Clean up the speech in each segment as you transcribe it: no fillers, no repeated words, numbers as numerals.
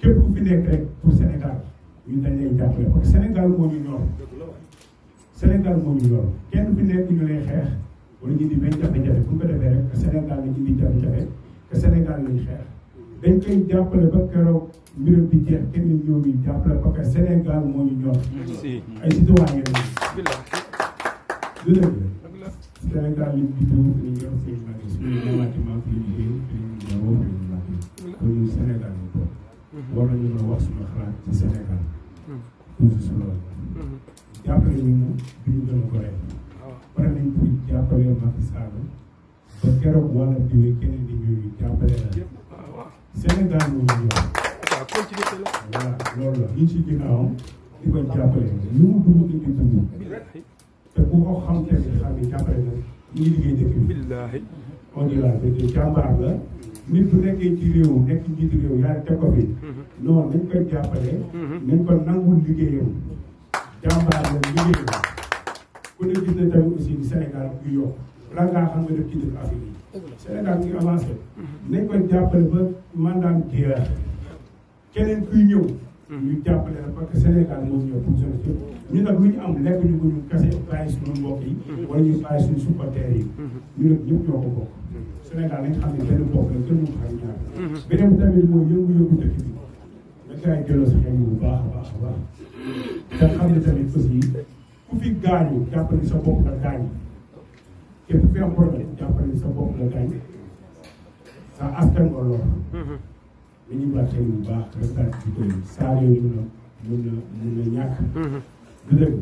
képp ku fi nekk rek pour Sénégal ñun dañ lay jàppale parce que Sénégal moo ñu ñor Sénégal moo ñu ñor kenn fi nekk ñu lay xeex wala ñu indi benn jafe-jafe bu ñu ko defee rek que Sénégal lañ indi jafe-jafe que Sénégal lañ xeex dañ koy jàppale ba keroog mbiram bi jeex kenn ñëw ñu jàppale parce que Sénégal moo ñu ñor ay citoyen ngeen du dëgg Sénégal liñ juddoo ñu yor seen magi suñu département fi ñu liggéey fi ñu ñëwoo fi ñu magi kon ñun Sénégal ñu toog war nañu mën a wax suñu xalaat ci Sénégal toujours si loolu jàppale ñu mu duñu gën a gore pare nañ pour jàppale Macky Sall ba keroog wala diwee keneen di ñëw ñu jàppale la Sénégal moo ñu ñor voilà loolu la ñu ci ginnaawam di ko jàppale ñu mu dugg indi dugg te ku ko xam tamit xam ne jàppale na ñuy liggéey dëkk bi on dit la vérité jàmbaar la nit bu nekkee ci réew nekk njiitu réew yaa teg ko fi non nañ koy jàppale nañ ko nangul liggéeyam jàmbaar la liggéeyam ku ne gis na tamit aussi ni Sénégal bu yokk la ngaa xam nga def ci dëkk Afrique yi Sénégal ngi avancé nañ koy jàppale ba mandat jeex keneen kuy ñëw ñu jàppale la parce que Sénégal moom ñëw pour jeunesse yëpp ñu nag lu ñu am lekk ñu ko ñu kase bàyyi suñu mbokk yi wala ñu bàyyi suñu supporters yi ñu nag ñëpp ñoo ko bokk Sénégal nañ xam ne benn bopp la kenn mu xam ñaar beneen tamit mooy yëngu-yëngu dëkk bi da ngay jëloo sa xel bu baax a baax a baax te xam ne tamit aussi ku fi gaañu jàppale sa bopp la gaañ képp ku fi am problème jàppale sa bopp la gaañ sa askan nga lor dañuy bàq bu baax rek ci koy saa yooyu mun na ñàkk. du dëgg.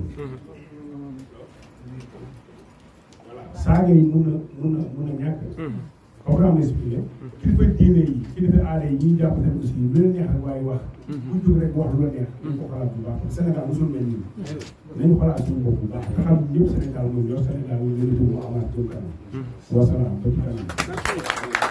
voilà saa yooyu mun na ñàkk. comme que am na expliqué. kilifa diine yi kilifa aada yi ñuy jàpp tamit aussi lu leen neex rek waaye wax. bu jóg rek wax lu la neex. nañ ko xalaat bu baax parce que Sénégal mosul mel nii. nañu xalaat suñu bopp bu baax te xam ñëpp Sénégal moom yor Sénégal moom la ñu dugg mu amaat jëm kanam. wasalaam ba ci kanam.